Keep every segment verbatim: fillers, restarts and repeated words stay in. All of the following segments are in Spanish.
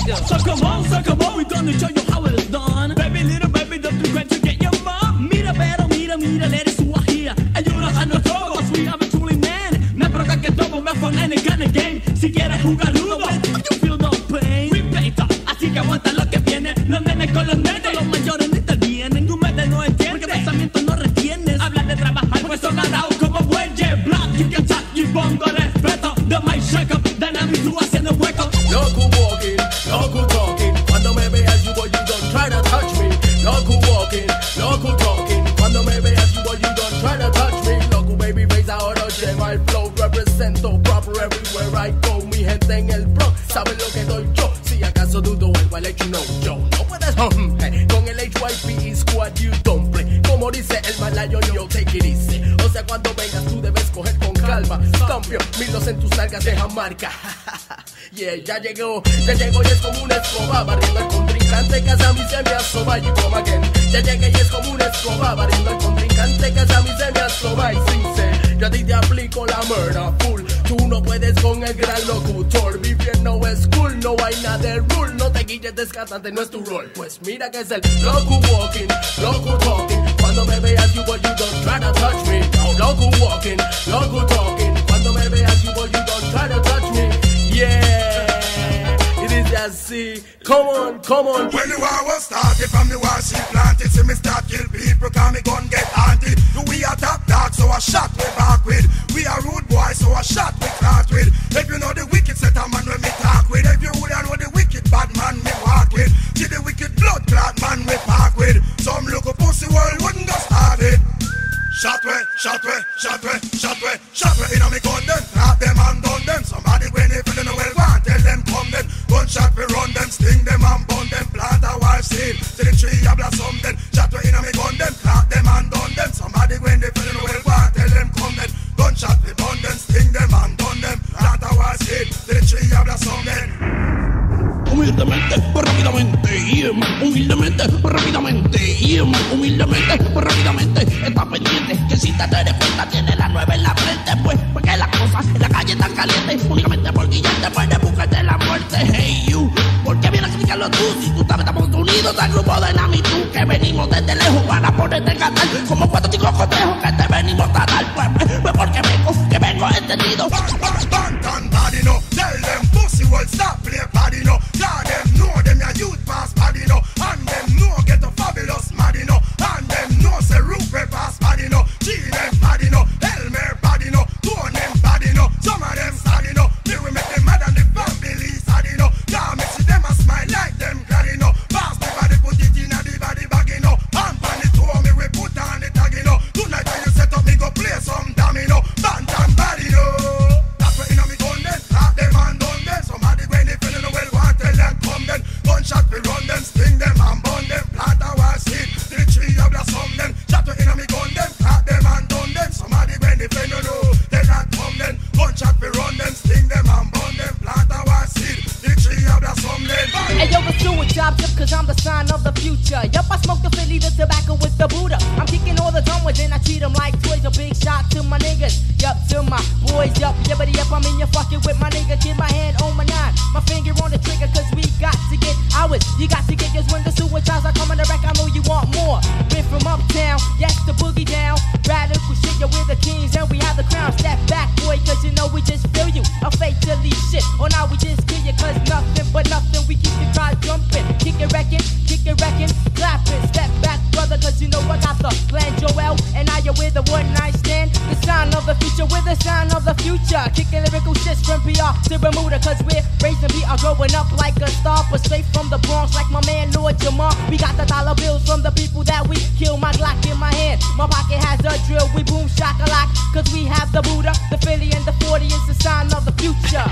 nigga. So come on, so come on, we gonna show you how it's done. Baby, little baby, don't regret to get your mom. Mira, pero mira, mira, let it swah here. Ayúdanos a nosotros, we have a truly man. Me provoca que todo me fue en el gun game. Si quieres jugar rudo, you feel no pain. Repeat, así que aguanta lo que viene. Los nenes con los nenes, los mayores ni te vienen. Tu mente no entiende, porque pensamiento no retienes. Hablas de trabajar, pues son arados como bueyes. Black, you can talk, y pongo respeto. The mic shake up, Dynamic tú haciendo hueco. Loco walking, loco talking. Cuando me veas you boy, you don't try to touch me. Loco walking, loco talking. Cuando me veas you boy, you don't try to touch me. Loco baby face ahora lleva el flow. Represento proper everywhere I go. Mi gente en el Bronx sabe lo que doy yo. Si acaso dudo algo, I'll let you know. Yo, no puedes hum, hey. Con el H Y P E squad you don't play. Como dice el malayo, yo take it easy. O sea, cuando vengas tú debes coger con calma. Stampio, milos en tus nalgas deja marca. Yeah, ya llegó, ya llegó y es como una escoba. Barriendo el contrincante, casa mi se me asoma y come again. Ya llegué y es como una escoba. Barriendo el contrincante, casa mi se me asoma y sí sé. Yo a ti te aplico la murder full. Tú no puedes con el gran locutor. Vivir no es cool, no hay nada de rule. No te guilles descartante, no es tu rol. Pues mira que es el loco walking, loco talking. Cuando me veas you boy, you don't try to touch me. No, loco walking, loco talking. Cuando me veas you boy, you don't try to touch me. Yeah, it is así. Come on, come on. When the war was started, from the war she planted. See me start kill people, cause me gun get haunted. We are top dog, so I shot we back with. We are rude boys, so I shot we start with. If you know the wicked set a man when me talk with. If you would know the wicked bad man me walk with. See the wicked blood clot man we park with. Some look a pussy world wouldn't go started. Shot way, shot way, shot way, shot way, shot way inna me gun them, trap them and done them. Somebody when they feelin' well, go and tell them come them. Gunshot we run them, sting them and burn them. Plant a wild seed, see the tree a blossom them. Shot way inna me gun them, trap them and done them. Somebody when they feelin' well, go and tell them come them. Gunshot we run them, sting them and done them. Plant a wild seed, see the tree a blossom them. Humildemente, rápidamente, yeah. Humildemente, rápidamente, yeah. Humildemente, rápidamente. Está pendiente que si te das cuenta tiene la nueve en la frente. Pues porque las cosas en la calle están calientes. Únicamente porque ya te puedes buscarte la muerte. Hey you, ¿por qué vienes a criticarlo tú? Si tú sabes estamos unidos al grupo de Nami tú. Que venimos desde lejos para ponerte en cantar. Como cuatro chicos cotejos que te venimos a dar. Pues, pues porque vengo, que vengo entendido. Bantan body no, tell them pussy will stop play body no. God them know them ya youth pass body no. And them know get a fabulous body no. And them know say roof pass body no. G them body no, Elmer body no. Tone them body no, some of them study no. Me we make them mad and the family study no. God make see them a smile like them granny no. Pass the body put it in a the body baggy no. And pan it to me we put on the taggy no. Tonight when you set up me go play some domino. Bantam body no. That's what inna me gun then, trap them and done them. Somebody when they feelin' well want tell them come then. Gunshot we run them, sting them and burn them. Plant a wild seed, the tree a blossom them. Shot we inna me gun them, trap them and done them. Somebody when they feelin' know tell them come then. Gunshot we run them, sting them and burn them. Plant a wild seed, the tree a blossom them. Hey yo, let's do a job just cause I'm the sign of the future. Yup, I smoke the Philly, the tobacco with the Buddha. I'm kicking all the drummers and I treat them like toys. A big shot to my niggas, yup, to my boys, yup, yippity yup. I'm in your fucking with my nigga, get my hand on my nine. My finger on the trigger cause we got to get ours. You got to get yours when the suicides are coming to wreck. I know you want more. Been from uptown, yes, the boogie down. Radical shit, yo, we're the kings and we have the crown. Step back, boy, cause you know we just feel you. A fatally shit, or now we just kill you cause nothing but nothing. We keep the crowd jumping, kick it wrecking, kick it wrecking, clapping. Step back, brother, cause you know I got the plan, Joel. And now you're with the one night stand. The sign of the future, we're the sign of the future. Kicking lyrical shits from P R to Bermuda, cause we're raising we are growing up like a star. But straight from the Bronx, like my man Lord Jamar. We got the dollar bills from the people that we kill. My Glock in my hand, my pocket has a drill. We boom shakalak, cause we have the Buddha. The Philly and the forty is the sign of the future.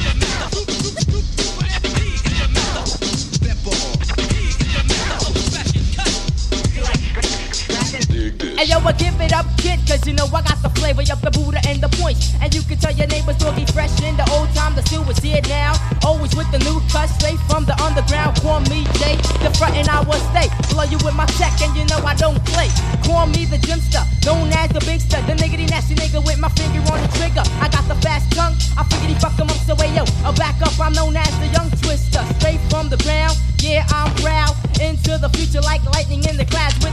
And yo, I give it up, kid, cause you know I got the flavor of the Buddha and the points. And you can tell your neighbors doggy fresh in the old time, the still was here now. Always with the new cut, straight from the underground. Call me Jay, the front and I will stay. Blow you with my tech and you know I don't play. Call me the Jimster, known as the Big Stud. The niggity nasty nigga with my finger on the trigger. I got the fast tongue, I figured he fucked him up, so hey yo, I back up, I'm known as the Young Twister. Straight from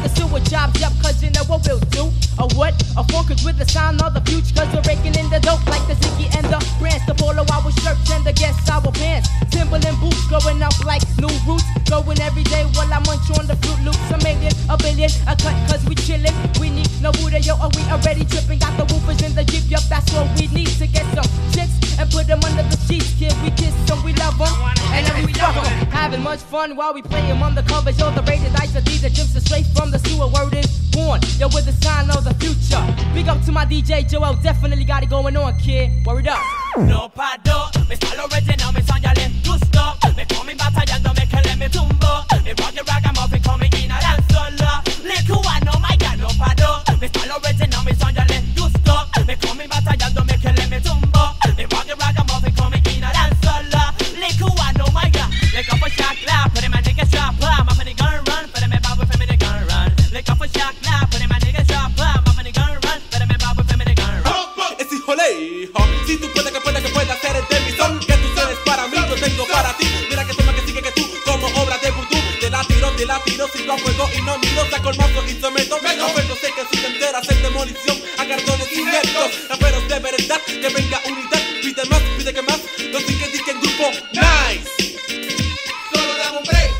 the sewer jobs, yup, cause you know what we'll do. Or what? A focus with the sound of the future, cause we're breaking in the dope like the Ziggy and the brands. The polo our shirts and the guest our pants. Timberland boots going up like new roots. Going every day while I munch on the Fruit Loops. A million, a billion, a cut cause we chillin'. We need no Buddha, yo, are we already tripping? Got the woofers in the Jeep, yup, that's what we need to get some chicks and put them under the sheets. Kid, we kiss them, we love them, and then we fuck them. Having much fun while we play them on the covers. Yo, the rated ice of these are gyms are straight from the sewer. Word is born, yo, with the sign of the future. Big up to my D J Joel, definitely got it going on, kid. Word up. No paro, me está lo original, me son ya le gusto. Me come batallando, me que le me tumbo. Me rock the ragamuffin, come in a dance solo. Le cubano, my God, no paro. Me está lo original, me son ya le gusto. Me come batallando, me que le me tumbo. Me rock the ragamuffin, come in a dance solo. Le cubano, my God. Le go for shot clap, put him a nigga strap up. My funny gun run, put him a bob with him in the gun run. Le go for shot clap, put him a nigga strap up. My funny gun run, put him a bob with him in the gun run. Es hijo hijo, si tú puedes que puedes que puedas ser el de mi son. Que tú eres para mí, yo tengo para ti. Mira que toma que sigue que tú, como obra de vudú. Te la tiro, te la tiro, sigo a fuego y no miro. Saco el mazo y someto. No pero sé que si te enteras en demolición a cartones inéditos. Raperos de verdad, que venga unidad. Pide más, pide que más. No sigue que en grupo, nice. Solo dame un break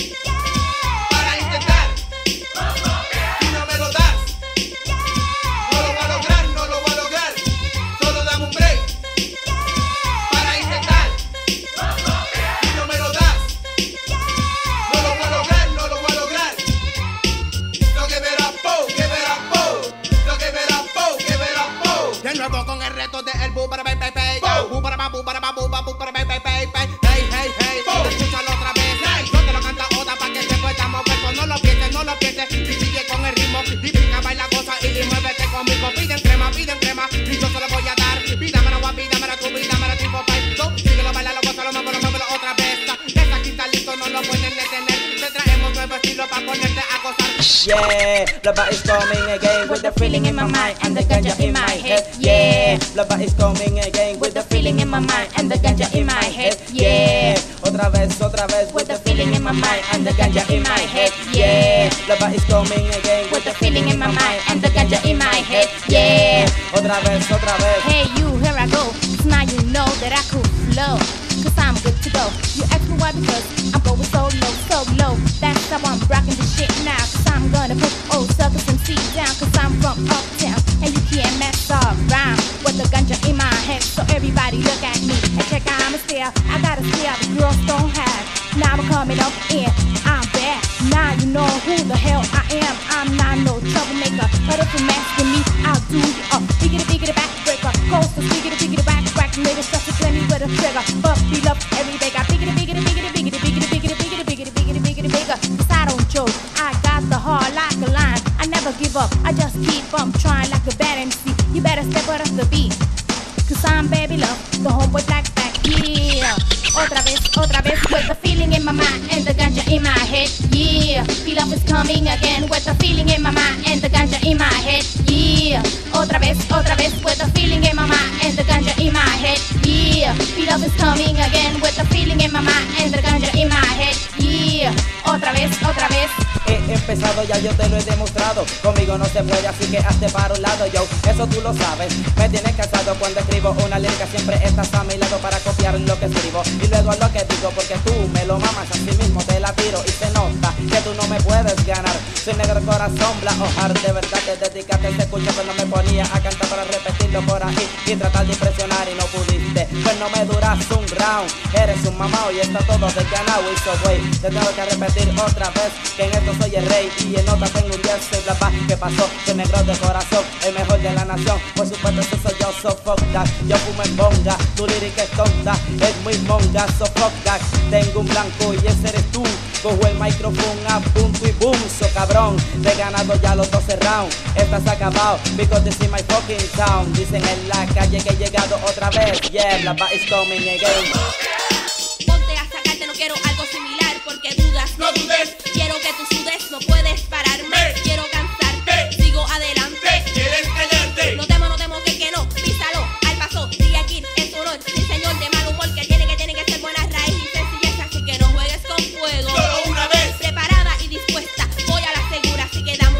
para intentar. Si no me lo das, no lo voy a lograr, no lo voy a lograr. Solo dame un break para intentar. Si no me lo das, no lo voy a lograr, no lo voy a lograr. So give it up, po, give it up, po. So give it up, po, give it up, po. De nuevo con el reto de el bu para bye bye bye. Bu para ba, bu para ba, bu para bu para bye bye bye bye. Hey hey hey, escúchalo otra vez. Yo te lo canto otra para que se pueda mover. Pues no lo pienses, no lo pienses. Y sigue con el ritmo y brinca, baila cosa y, y muévete conmigo. Piden crema, piden crema y yo se lo voy a dar. Pídamela guapa, pídamela tú, pídamela tipo five. So, síguelo, bailalo, gózalo, muévelo, muévelo otra vez. Esta quinta listo no lo pueden detener. Te traemos nuevo estilo para ponerte a gozar. Yeah, Lava is coming again with the feeling in my mind and the ganja in my head. Yeah, Lava is coming again with the feeling in my mind and the ganja in my head. Yeah, otra vez, otra vez with the feeling in my mind and the ganja in my head. Yeah, Lava is coming again with the feeling in my mind and the ganja in my head. Yeah, otra vez, otra vez. Hey you, here I go. So now you know that I could flow. Cause I'm good to go. You ask me why because I'm going so low, so low. That's how I'm rocking the shit now. Cause I'm gonna put old suckers and see down. Cause I'm from uptown and you can't mess around with the ganja in my head. So everybody look at me and check out my style. I got a style the girls don't have. Now I'm coming up in, I'm back. Now you know who the hell I am. I'm not no troublemaker, but if you're asking me, I'll do you up. Biggity biggity backbreaker, coast to biggity biggity back crack. Niggas stuff to plenty with a trigger, but beat up every day. Got biggity biggity biggity biggity biggity biggity biggity biggity biggity biggity bigger. Cause I don't joke, I got the heart like a lion. I never give up, I just keep on trying like a bad M C. You better step out of the beat. Cause I'm baby love, the homeboy black back, yeah. Otra vez, otra vez, with the feeling in my mind and the ganja in my head, yeah. Feel love is coming again, with the feeling in my mind and the ganja in my head, yeah. Otra vez, otra vez, with the feeling in my mind and the ganja in my head, yeah. Feel love is coming again, with the feeling in my mind and the ganja in my head, yeah. Otra vez, otra vez. He empezado, ya yo te lo he demostrado. Conmigo no se puede, así que hazte para un lado, yo. Eso tú lo sabes. Me tienes cansado cuando escribo una lírica. Siempre estás a mi lado para copiar lo que escribo. Y luego a lo que digo, porque tú me lo mamas. Así mismo te la tiro y se nota que tú no me puedes ganar. Soy negro corazón, bla, ojar. De verdad que dedicaste ese escucha cuando me ponía a cantar para repetirlo por ahí y tratar de impresionar y no pudiste. Pues no me duras un round. Eres un mamao y está todo desganado. Y so, güey, te tengo que repetir otra vez que en esto soy el rey y en otra tengo un diez. Soy la paz que pasó, soy negro de corazón, el mejor de la nación. Por supuesto, eso soy yo, so fuck that. Yo fumo en bonga, tu lírica es tonta, es muy monga, so fuck that. Tengo un blanco y ese eres tú. Cojo el micrófono a punto y boom, so cabrón. Te he ganado ya los doce rounds. Estás acabado, because this is my fucking town. Dicen en la calle que he llegado otra vez. Yeah, la paz is coming again. Ponte a sacarte, no quiero algo similar porque dudas. No dudes. Quiero que tú sudes, no puedes pararme. Hey. Quiero cansarte, Hey. sigo adelante. Hey, ¿quieres callarte? No temo, no temo que que no. Písalo, al paso, sigue aquí, es honor. Mi señor de mal humor que tiene que tiene que ser buena raíz y sencillez. Así que no juegues con fuego. Solo una vez. Preparada y dispuesta, voy a la segura, así que dame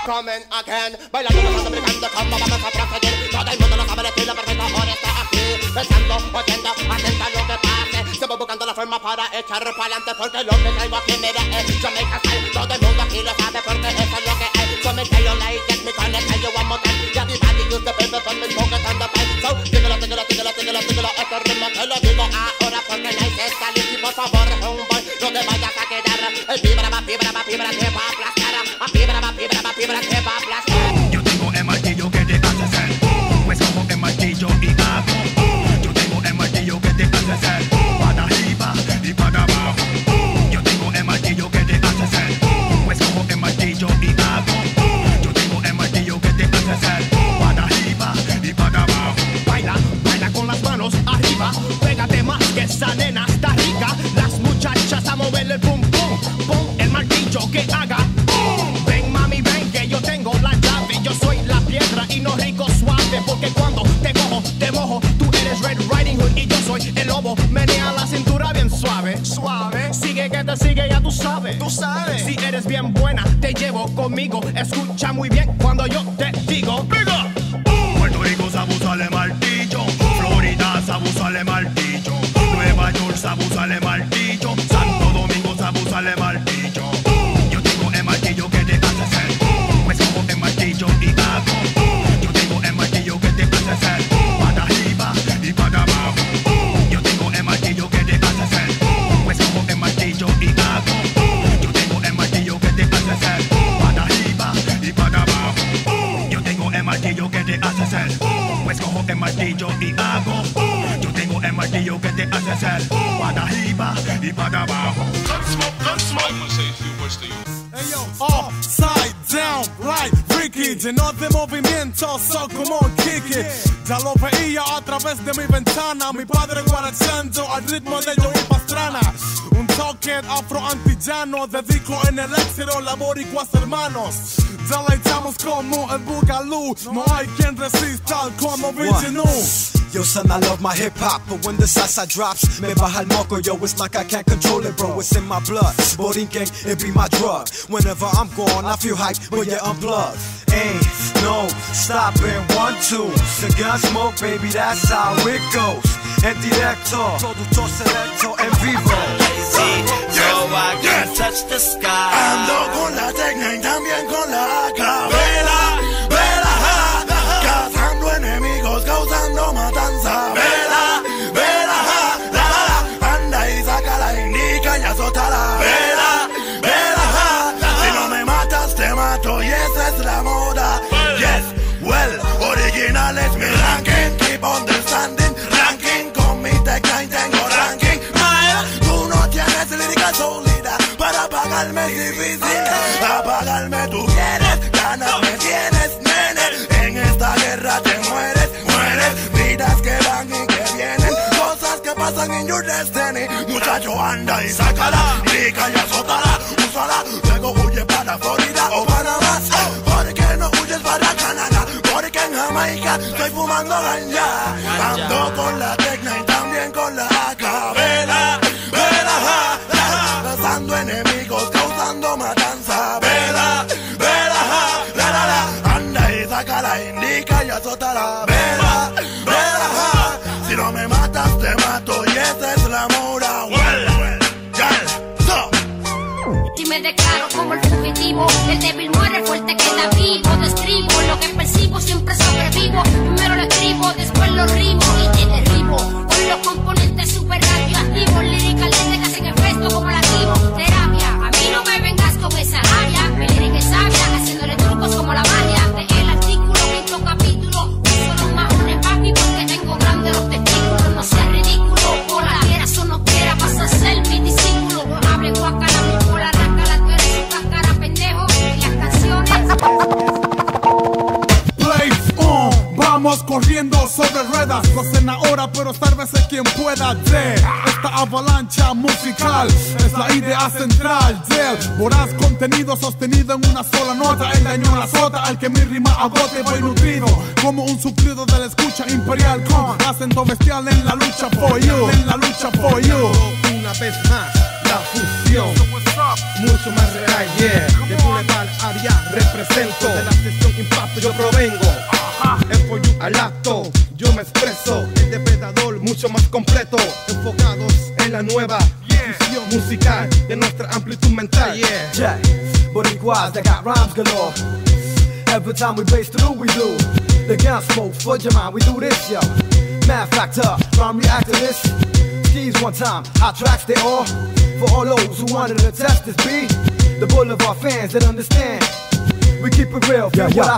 coming again. Bailando, gozando, brincando, como vamos a proseguir. Todo el mundo lo sabe, el estilo perfecto ahora está aquí. Pensando, oyendo, atenta a lo que pase. Siempre buscando la forma para echar para adelante. Porque lo que traigo aquí, mira, es Jamaica Style. Todo el mundo aquí lo sabe porque eso es lo que hay. So me tell you like that, me gonna tell you one more time. Everybody use the paper for me focus on the pipe. So, tígalo, tígalo, tígalo, tígalo, tígalo. Este ritmo te lo digo ahora porque nice es salir. Y por favor, homeboy, no te vayas a quedar. El fibra va, fibra va, fibra te va a aplastar. A fibra va, fibra va, fibra te va a aplastar. Yo tengo el martillo que te hace ser. Pues cojo el martillo y hago. Yo tengo el martillo que te hace ser. Para arriba y para abajo. Yo tengo el martillo que te hace ser. Pues cojo el martillo y hago. Yo tengo el martillo que te hace ser. Para arriba y para abajo. Baila, baila con las manos arriba. Pégate más que esa nena está rica. Las muchachas a moverle el pum pum. Pon el martillo que haga. Ven mami, ven que yo tengo la llave. Yo soy la piedra y no rico suave. Porque cuando te cojo, te mojo. Tú eres Red Riding Hood y yo soy el lobo. Menea la cintura bien suave. Suave. Sigue que te sigue, ya tú sabes. Tú sabes. Si eres bien buena, te llevo conmigo. Escucha muy bien cuando yo te digo. ¡Diga! Puerto Rico sabe usarle martillo. Florida sabe usarle martillo. Nueva York sabe usarle martillo. Santo Domingo sabe usarle martillo. Yo tengo el martillo que te hace ser. Pues cojo el martillo y hago. Yo tengo el martillo que te hace ser. Para arriba y para abajo. Yo tengo el martillo que te hace ser. Pues cojo el martillo y hago. Yo tengo el martillo que te hace ser. Para arriba y para abajo. Yo tengo el martillo que te hace ser. Pues cojo el martillo y hago. Yo tengo el martillo que te hace ser. Para arriba y para abajo. Upside down, right, Ricky, lleno de movimiento, so como un Kiki. Ya lo veía a través de mi ventana, mi padre guarachando al ritmo de Joey Pastrana. Un toque afro-antillano, dedico en el éxito la boricuas hermanos. Ya la echamos como el Boogaloo, no hay quien resista al como Vigino. Yo son, I love my hip hop, but when the salsa drops, me baja el moco, yo, it's like I can't control it, bro, it's in my blood. Borinquen, it be my drug. Whenever I'm gone, I feel hype when you unplug. Ain't no stopping, one, two. The gun smoke, baby, that's how it goes. En directo, productor selecto, en vivo. So I can touch the sky. Ando con la tecna y también con la A K. Vela, vela, ja, cazando enemigos, causando matanza. Vela, vela, ja, la, la, la. Anda y saca la indica y azótala. Vela, vela, ja, si no me matas te mato y esa es la moda. Yes, well, original es mi ranking, keep understanding. Ranking con mi tecna y tengo ranking. Tú no tienes lírica sólida para pagarme es difícil. Apagarme tú quieres, ganas me tienes, nene. En esta guerra te mueres, mueres. Vidas que van y que vienen, cosas que pasan en your destiny. Muchacho anda y sácala, rica y azótala, úsala. Luego huye para Florida o Panamá. ¿Por qué no huyes para Canadá? Porque en Jamaica estoy fumando ganja. Ando con la tecna y también con la A K. Vela, vela, ja, ja, cazando enemigos, causando matanza. Vela, vela, ja, la, la, la. Anda y saca la indica y azótala. Vela, vela, ja, si no me matas te mato y esa es la mora. Well, well, yeah, so. Y me declaro como el fugitivo. El débil muere, fuerte queda vivo. Describo lo que percibo, siempre sobrevivo. Primero lo escribo, después lo rimo y te derribo. Con los componentes super radioactivos. Lírica lente que hacen efecto como lativo. Terapia, a mí no me vengas con esa rabia. Mi lírica es sabia, haciéndole trucos como la magia. De el artículo, quinto capítulo. Solo más un empapi porque tengo grandes los testículos. No seas ridículo, por la quieras o no quieras, vas a ser mi discípulo. No hable guacala, mi por la rácala, tú eres un cascara pendejo. Y las canciones. Play on, vamos corriendo sobre ruedas. No sé ahora, pero sálvese quien pueda de esta avalancha musical. Es la idea central del voraz contenido sostenido en una sola nota. El daño la sota al que mi rima agote. Voy nutrido como un suplido de la escucha imperial con acento bestial en la lucha for you. En la lucha for you. Una vez más, la fusión. mucho más real, yeah. De Boulevard Aria represento, de la sesión Impacto yo provengo. F O U al acto, yo me expreso. El depredador mucho más completo, enfocados en la nueva fusión musical de nuestra amplitud mental, yeah. Yeah, Boricuas that got rhymes galore. Every time we bass through, we do the gun smoke for your mind. We do this, yo. Mad factor, rhyme reactivist. Skis one time, hot tracks they all. For all those who wanted to test this beat, the Boulevard fans that understand. We keep it real, yeah, yeah,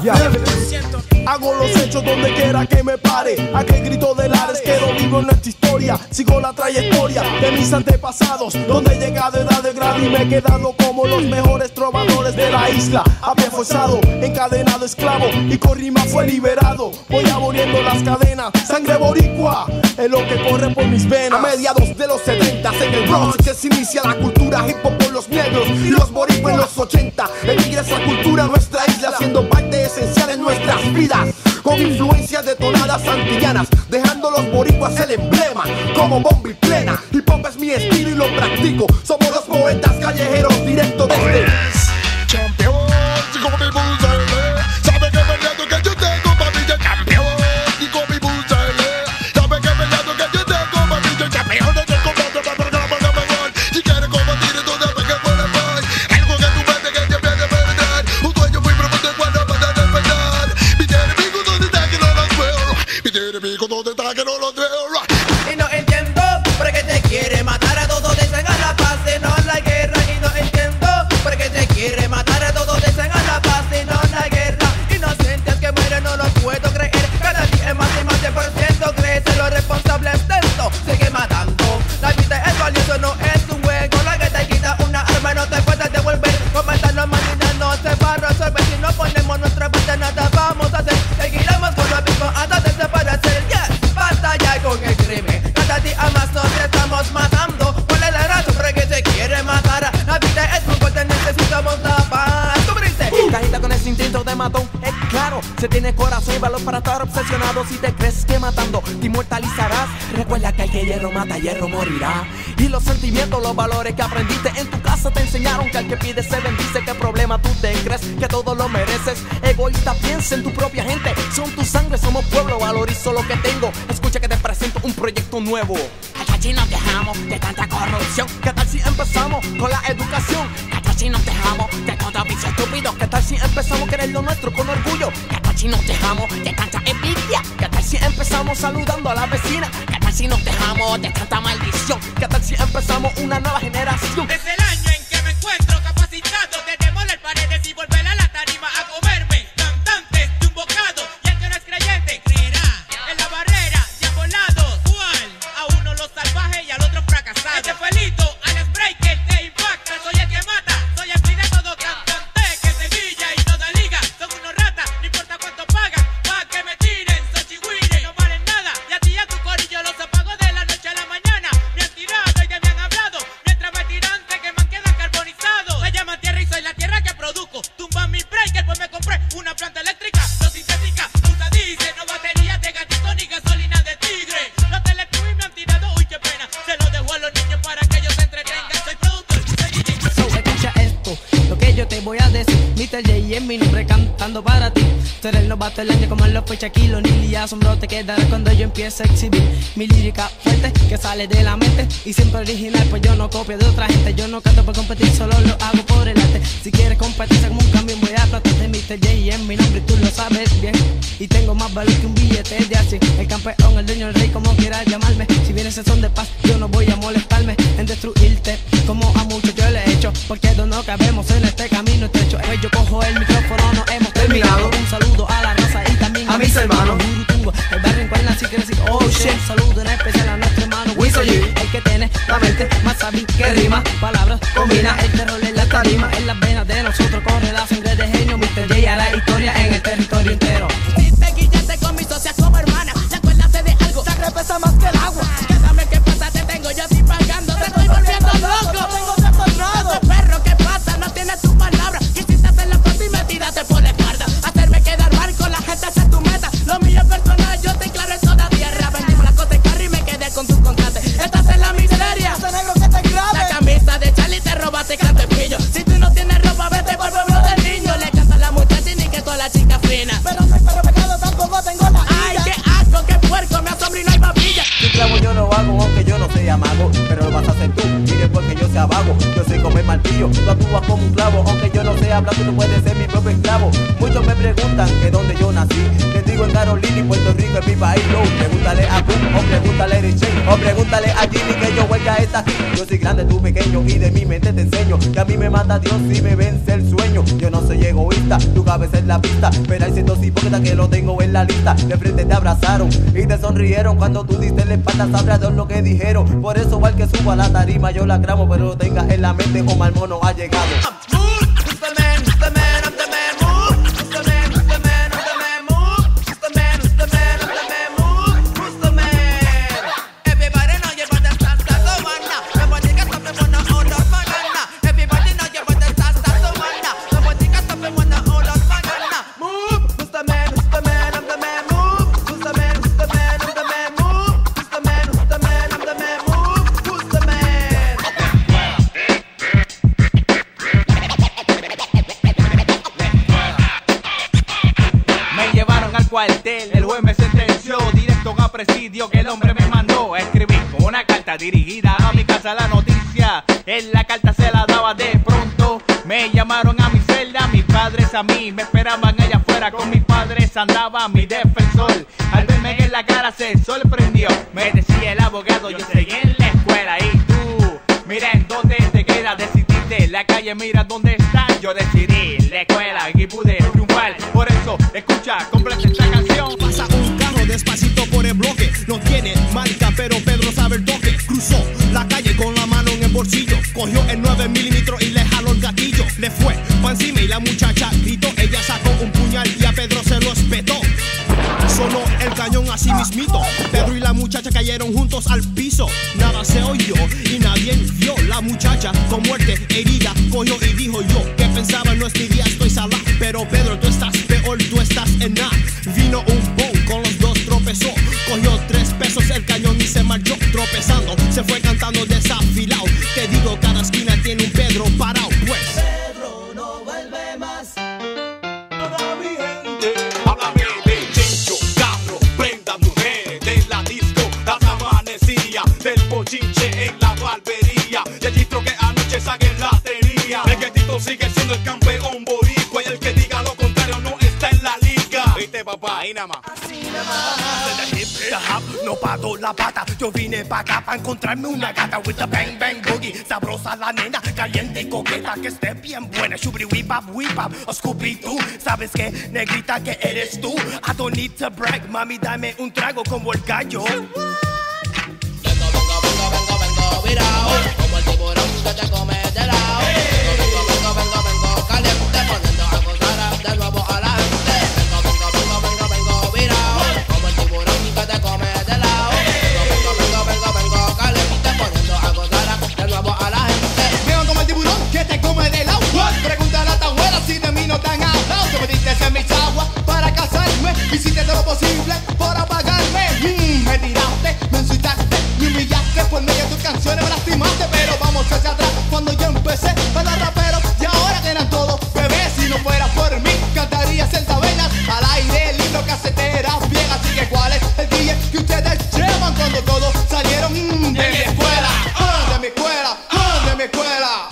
yeah. Hago los hechos donde quiera que me pare. Aquel grito de Lares que lo vivo en nuestra historia. Sigo la trayectoria de mis antepasados, donde he llegado a edad de grado y me he quedado como los mejores trovadores de la isla. Había forzado, encadenado, esclavo, y con rima fue liberado. Voy aboliendo las cadenas, sangre boricua es lo que corre por mis venas. A mediados de los setenta en el Bronx que se inicia la cultura hip hop por los negros y los boricuas en los ochenta. Emigra esa cultura a nuestra isla, siendo parte esencial en nuestras vidas, con influencias detonadas antillanas, dejando los boricuas el emblema como bomba y plena. Hip hop es mi estilo y lo practico. Somos los poetas callejeros directo desde campeón. Y con mi bullseye, sabe que peleando que yo tengo pa' mí el campeón. Y con mi bullseye, sabe que peleando que yo tengo pa' mí el campeón. De que combate para programa de mejor. Si quieres combatir entonces ve que puede más. Algo que tu mente que te viene a perder. Un dueño muy profundo cuando para despertar. Mi enemigo donde está que no los veo. Mi enemigo donde está que no los veo. Y no entiendo por qué te quiere matar a todos, desean la paz y no la guerra. Y no entiendo por qué te quiere matar a todos, desean la paz y no la guerra. Inocentes que mueren no lo puedo creer. Cada día es más y más de por ciento. Crece los responsables de esto, sigue matando. La vida es valiosa, no es un juego. La que te quita una arma no te puedes devolver. Comentarlo mañana no se va a resolver. Si no ponemos nuestra parte nada vamos a hacer. Seguiremos con lo mismo hasta desaparecer. Yeah, basta ya con el crimen. Cada día más nos estamos matando. ¿Cuál es la razón por qué se quiere matar? La vida es muy fuerte, necesitamos la paz. ¡Cubrirse! Cajita con ese instinto de matón, es claro. Se tiene corazón y valor para estar obsesionado. Si te crees que matando te inmortalizarás, recuerda que el que hierro mata, hierro morirá. Y los sentimientos, los valores que aprendiste en tu casa te enseñaron que al que pide se bendice. ¿Qué problema tú te crees que todo lo mereces? Egoísta, piensa en tu propia gente. Son tu sangre, somos pueblo, valorizo lo que tengo. Escucha que te presento un proyecto nuevo. Si nos dejamos de tanta corrupción, ¿qué tal si empezamos con la educación? ¿Qué tal si nos dejamos de todo vicio estúpido? ¿Qué tal si empezamos a querer lo nuestro con orgullo? ¿Qué tal si nos dejamos de tanta envidia? ¿Qué tal si empezamos saludando a la vecina? ¿Qué tal si nos dejamos de tanta maldición? ¿Qué tal si empezamos una nueva generación? Desde el año en que me encuentro capacitado de demoler paredes y volver a la tarima a comerme cantantes de un bocado. Y el que no es creyente creerá en la barrera de volados. ¿Cuál? A uno los salvajes y al otro fracasado. Este felito, Alex Breaker, te impacta. Soy el que mata, soy el fin de todo cantante. Que Sevilla y toda liga son unos ratas. No importa cuánto pagan, pa' que me tiren. Soy chihuire, no valen nada. Y a ti y a tu corillo los apago de la noche a la mañana. Me han tirado y de mí han hablado. Mientras me tiran, se queman, quedan carbonizados. Se llama tierra y soy la tierra que produzco. Tumba mi breaker, pues me compré una planta eléctrica. No sintética, puta dice, no batería de gatito ni gasolina de tigre. Los teletubbies me han tirado, uy qué pena. Se lo dejo a los niños para que ellos se entretengan. Soy productor, soy D J. So, escucha esto, lo que yo te voy a decir. mister J es mi nombre cantando para ti. Tú eres el novato del año como en los Shaquille O'Neal. Y asombro te quedará cuando yo empiece a exhibir mi lírica fuerte que sale de la mente y siempre original, pues yo no copio de otra gente. Yo no canto por competir, solo lo hago por el arte. Si quieres competencia como un camión voy a tratarte. mister J es mi nombre y tú lo sabes bien. Y tengo más valor que un billete de así. El campeón, el dueño, el rey, como quieras llamarme. Si vienes en son de paz, yo no voy a molestarme en destruirte como a muchos yo le he hecho. Porque no cabemos en este camino estrecho. Pues yo cojo el micrófono, no hemos terminado. Un saludo a la raza y también a, a mis hermanos. Urutungo, el barrio en cual nací, crecí, oh shit. Un saludo en especial a nuestro hermano Wiso G, el que tiene la mente más sabia que rima. Palabras combina, el terror en la tarima. En las venas de nosotros corre la sangre de genio. mister J hará historia en el territorio entero. Si te guillaste con mis socias como hermana, ya acuérdate de algo, sangre pesa más que el agua. Quédame qué pasa, te tengo yo así pagando. Te estoy volviendo loco, tengo secuestrado. Este perro, ¿qué pasa? No tienes tu palabra. Quisiste hacer la cosa y me tiraste por la espalda. Hacerme quedar mal con la gente, esa es tu meta. Lo mío es personal, yo te enclaro en toda tierra. Vendimos la cosa de carro y me quedé con tu contrate. Estás en la miseria, ese negro que te grave. La camisa de Charlie te robaste canto y pillo. acá abajo. Yo soy como el martillo, tú actúas como un clavo. Aunque yo no sé hablar, tú puedes ser mi propio esclavo. Muchos me preguntan que dónde yo nací. Les digo en Carolina y Puerto Rico es mi país. No, pregúntale a Boom, o pregúntale a Richie, o pregúntale a Jimmy que yo huelga esta aquí. Yo soy grande, tú pequeño y de mi mente te enseño que a mí me mata Dios si me vence el sueño. Yo no soy egoísta, tu cabeza es la pista, pero hay ciertos hipócritas que lo tengo en la lista. De frente te abrazaron y te sonrieron cuando tú diste la espalda, sabrás Dios lo que dijeron. Por eso al que suba a la tarima yo la gramo, pero lo tenga en la mente o mal mono ha llegado. El juez me sentenció directo a presidio que el hombre me mandó a escribir con una carta dirigida a mi casa la noticia. En la carta se la daba de pronto. Me llamaron a mi celda, mis padres a mí me esperaban allá afuera. Con mis padres andaba mi defensor. Al verme en la cara se sorprendió. Me decía el abogado, yo seguí en la escuela. Y tú, mira en dónde te quedas, decidiste la calle, mira dónde está. Yo decidí la escuela y pude triunfar. Por eso, escucha, completa esta canción. Pasa un carro despacito por el bloque. No tiene marca, pero Pedro sabe el toque. Cruzó la calle con la mano en el bolsillo. Cogió el nueve milímetros y le jaló el gatillo. Le fue pa' encima y la muchacha gritó. Ella sacó un puñal y a Pedro se lo espetó. Sonó el cañón así mismito. Pedro y la muchacha cayeron juntos al piso. Nada se oyó y nadie vio. La muchacha con muerte herida cogió y dijo yo que pensaba no es mi día, estoy salada. Pero Pedro, tú estás peor, tú estás en nada. Vino un boom, con los dos tropezó. Cogió tres pesos el cañón y se marchó tropezando. Se fue cantando desafilado. Te digo, cada esquina tiene un Pedro parado. Pues Pedro no vuelve más. Toda mi gente, háblame de chincho, cabro, prendas, mujeres de la disco, las amanecía del bochinche en la barbería. Y el distro que anoche saqué la tenía. El que Tito sigue siendo el campeón boricua. Y el que diga lo contrario no está en la liga. Viste, papá, ahí nada más. No pago la pata, yo vine pa' acá pa' encontrarme una gata with the bang bang boogie. Sabrosa la nena, caliente y coqueta, que esté bien buena. Shubri whip up, whip up, o Scooby-Doo. ¿Sabes qué, negrita, que eres tú? I don't need to brag, mami, dame un trago como el gallo. Vengo, vengo, vengo, vengo, vengo, virao. Como el tiburón que te come de lado. Vengo, vengo, vengo, vengo, caliente, poniendo a gozar de nuevo a la gente. Vengo, vengo, vengo, vengo, vengo, virao. Como el tiburón que te come de lado. Vengo, vengo, vengo, vengo, caliente, poniendo a gozar de nuevo a la gente. Vengo como el tiburón que te come de lado. Pregúntale a tu abuela si de mí no te han hablado. Te metiste en mis aguas para casarme. Hiciste todo lo posible por apagarme. Mm, me tiraste, me insultaste, me humillaste. Por medio de tus canciones me lastimaste. Pero vamos hacia atrás cuando yo empecé para rapero. Y ahora que eran todos bebés. Si no fuera por mí, cantarías en tabernas. Al aire, libro, caseteras bien. Así que ¿cuál es el D J que ustedes llevan cuando todos salieron mm, de mi escuela? Ah, de mi escuela, ah, de mi escuela.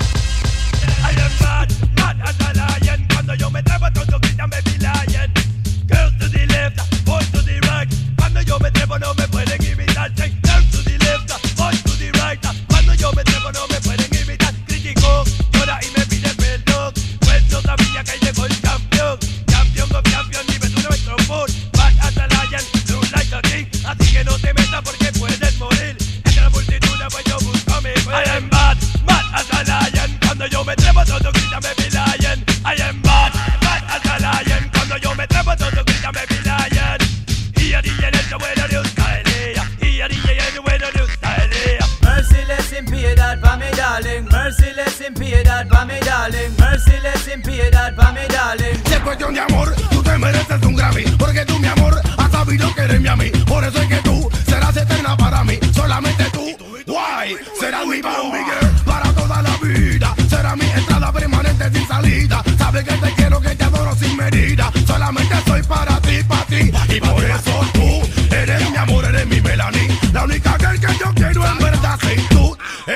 I am mad, mad as a lion. Cuando yo me trepo todos gritan baby lion. Girls to the left, boys to the right. Cuando yo me trepo no me pueden imitar. Say, girls to the left, boys to the right. Cuando yo me trepo no me pueden imitar. Criticó, llora y me pide perdón. Pues no sabía que llegó el campeón. Campeón con campeón, dime tú nuestro amor. Mad as a lion, true like a king. Así que no te metas porque puedes morir. Entre la multitud pues yo busco mi fe. I am mad, mad as a lion. Cuando yo me trepo todos gritan baby lion. I am mad, mad as a lion. Cuando yo me trepo todos gritan baby lion. Y a D J en el bueno de Australia. Y a D J en el bueno de Australia. Merciless in piedad pa' mi darling. Merciless in piedad pa' mi darling. Merciless in piedad pa' mi darling. Si es cuestión de amor, tú te mereces un Grammy. Porque tú, mi amor, has sabido quererme a mí. Por eso es que tú serás eterna para mí. Solamente tú, guay, serás mi Bambi girl para toda la vida. Será mi entrada permanente sin salida. Sabes que te quiero, que te adoro sin medida. Solamente soy para ti, para ti. Y por eso tú eres mi amor, eres mi Melanie. La única girl que yo quiero en verdad. Sí, tú eres mi amor.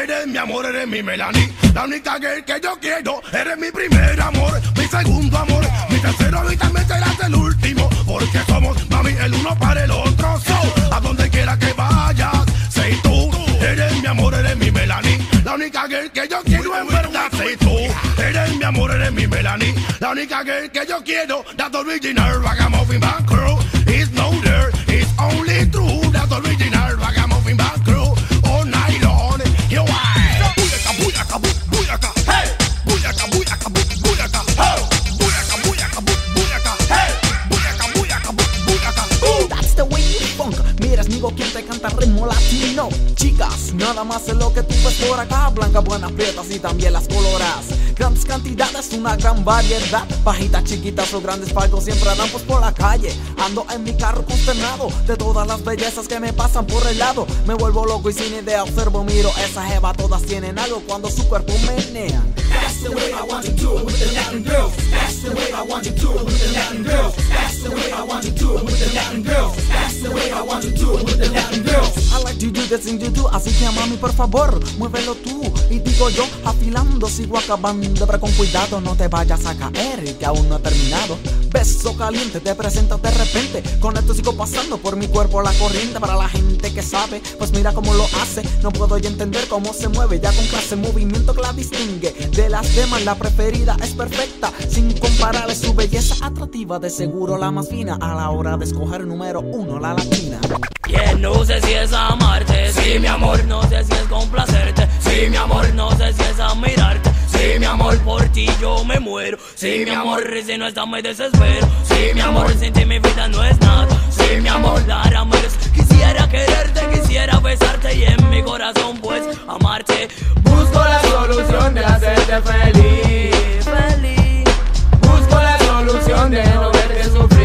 amor, eres mi Melanie. La única girl que yo quiero, eres mi primer amor, mi segundo amor, mi tercero y también serás el último. Porque somos, mami, el uno para el otro. So, a donde quiera que vayas, sei tú. Eres mi amor, eres mi Melanie. La única girl que yo quiero en verdad, sei tú. Eres mi amor, eres mi Melanie. La única girl que yo quiero, that's original ragamuffin band crew. It's no there, it's only true. That's original ragamuffin band crew. All night long, you are. Buyaka, buyaka, buyaka, hey. Buyaka, buyaka, buyaka, hey. Buyaka, buyaka, buyaka, hey. Buyaka, buyaka, buyaka, uh. That's the way you funk. Mira, es Nigo quien te canta ritmo latino. Chicas, nada más es lo que tú ves por acá. Blancas, buenas, prietas y también las coloras. Grandes cantidades, una gran variedad. Bajitas, chiquitas o grandes palcos siempre andan pues por la calle. Ando en mi carro consternado de todas las bellezas que me pasan por el lado. Me vuelvo loco y sin idea observo, miro esa jeva. Todas tienen algo cuando su cuerpo menea. That's the way I want you to do it with the Latin girls. That's the way I want you to do it with the Latin girls. That's the way I want you to do it with the Latin girls. That's the way I want you to do it with the Latin girls. I like to do this thing you do, así que mami por favor, muévelo tú. Y digo yo, afilando, sigo acabando, pero con cuidado no te vayas a caer, que aún no he terminado. Beso caliente, te presentas de repente. Con esto sigo pasando por mi cuerpo la corriente. Para la gente que sabe, pues mira cómo lo hace. No puedo ya entender cómo se mueve, ya con clase, movimiento que la distingue de las demás. La preferida es perfecta, sin compararle su belleza atractiva. De seguro la más fina a la hora de escoger número uno, la latina. Yeah, no sé si es amarte, sí mi amor, no sé si es complacerte, sí mi amor, no sé si es admirarte, sí mi amor, por ti yo me muero, sí mi amor, si no estás me desespero, sí mi amor, sin ti mi vida no es nada, sí mi amor, dar amores, quisiera quererte, quisiera besarte y en mi corazón pues amarte. Busco la solución de hacerte feliz, feliz. Busco la solución de no verte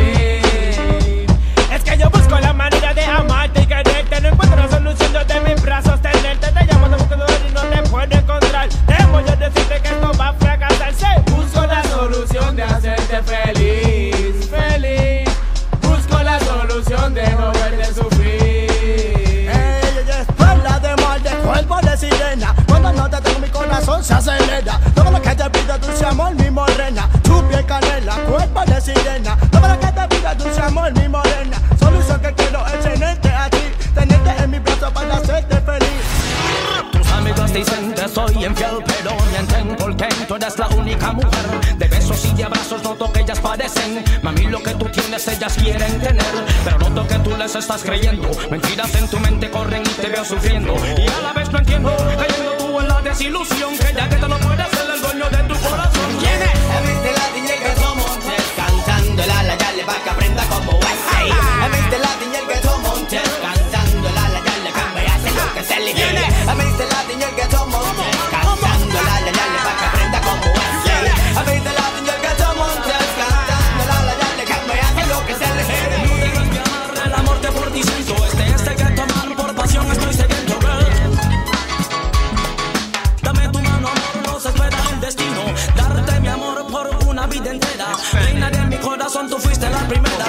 sufrir. Es que yo busco la manera de amarte y quererte. No encuentro la solución, yo de mis brazos tenerte. Te llamo de buscador y no te puedo encontrar. Debo yo decirte que esto va a fracasar. Sí. Busco la solución de hacerte feliz, feliz. Busco la solución de no verte sufrir. Ella es perla de mar, de cuerpo de sirena. Cuando no te tengo mi corazón se acelera. Todo lo que te pido dulce amor, mi morena. Tu piel canela, cuerpo de sirena. Todo lo que te pido dulce amor, mi morena. Solución que quiero es tenerte a ti, tenerte en mi brazo para hacerte feliz. Tus amigos dicen que soy infiel, pero mienten porque tú eres la única mujer. De besos y de abrazos noto que ellas padecen. Mami, lo que tú tienes ellas quieren tener, pero noto que tú les estás creyendo. Mentiras en tu mente corren y te veo sufriendo. Y a la vez no entiendo, cayendo tú en la desilusión, que ya que te lo puedes ser el dueño de tu corazón. ¿Quién es? Viste la D J que somos cantando la la ya le va que aprenda como es. Viste la D J que somos cantando la la ya le que me hace lo que se le viene. Viste la D J que somos cantando la la ya le va que aprenda como es. Viste la D J que somos cantando la la ya le que me hace lo que se le viene. No dejes de amar, el amor te por ti siento. Este este que tomar por pasión estoy siguiendo, girl. Dame tu mano, amor, no se espera el destino. Darte mi amor por una vida entera. Reina de mi corazón, tú fuiste la primera.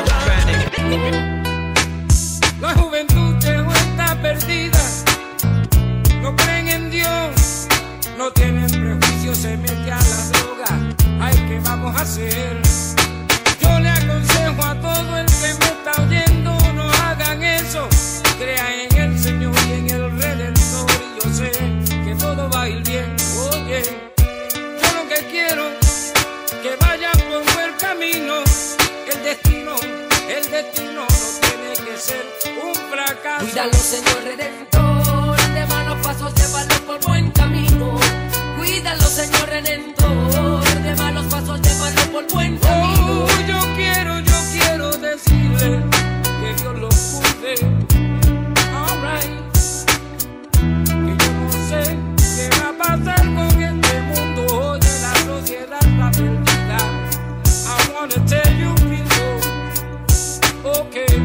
La juventud de hoy está perdida. No creen en Dios, no tienen prejuicios, se mete a la droga. Ay, ¿qué vamos a hacer? Yo le aconsejo a todo el que me está oyendo, no hagan eso. Crean en el Señor y en el Redentor, y yo sé que todo va a ir bien. Oye, yo lo que quiero que vayan por buen camino. El destino, el destino no tiene que ser un fracaso. Cuídalo, Señor Redentor, de malos pasos, llévalo por buen camino. Cuídalo, Señor Redentor, de malos pasos, llévalo por buen camino. Oh, yo quiero, yo quiero decirle que Dios lo cuide. All right. Que yo no sé qué va a pasar con este mundo. Oye, la sociedad está perdida. I wanna tell you people, okay,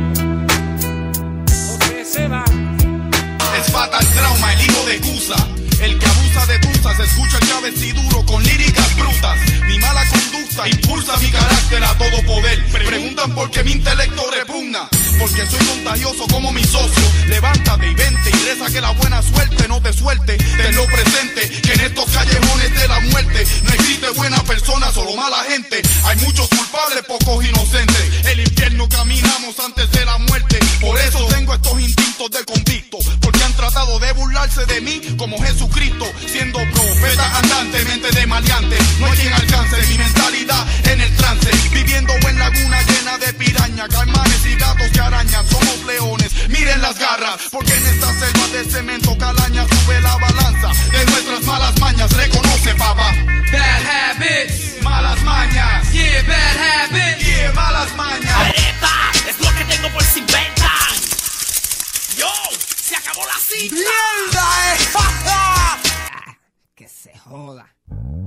okay, se va. Es fatal trauma, el hijo de Cusa, el que abusa excusas. Escucha el cabeciduro con líricas brutas. Mi mala conducta impulsa mi carácter a todo poder. Preguntan por qué mi intelecto repugna. Porque soy contagioso como mi socio. Levántate y vente y reza que la buena suerte no te suelte. Tenlo presente que en estos callejones de la muerte no existe buena persona, solo mala gente. Hay muchos culpables, pocos inocentes. El infierno caminamos antes de la muerte. Por eso tengo estos instintos de convicto. Porque han tratado de burlarse de mí como Jesucristo. Siendo profeta andante, mente de maleante. No hay quien alcance mi mentalidad en el trance. Viviendo en laguna llena de piraña, caimanes y gatos que arañan. Somos leones, miren las garras. Porque en esta selva de cemento calaña sube la balanza de nuestras malas mañas. Reconoce, papá. Bad habits. Malas mañas. Yeah, bad habits. Yeah, malas mañas. Areta, es lo que tengo por si inventan. Yo, se acabó la cita. ¡Mierda, eh! Que se joda.